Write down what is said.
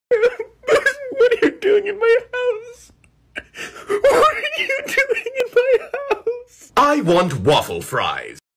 What are you doing in my house? What are you doing in my house? I want waffle fries.